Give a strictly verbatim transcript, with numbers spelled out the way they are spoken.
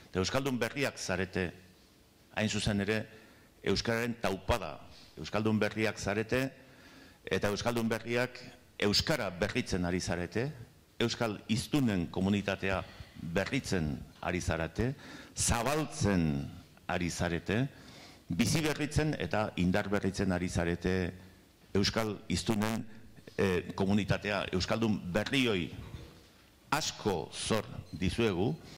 Euskaldun berriak zarete, hain zuzen ere, Euskararen taupada. Euskaldun berriak zarete, eta Euskaldun berriak Euskara berritzen ari zarete, Euskal hiztunen komunitatea berritzen ari zarete, zabaltzen ari zarete, bizi berritzen eta indar berritzen ari zarete Euskal hiztunen komunitatea. Euskaldun berrioi asko zor dizuegu,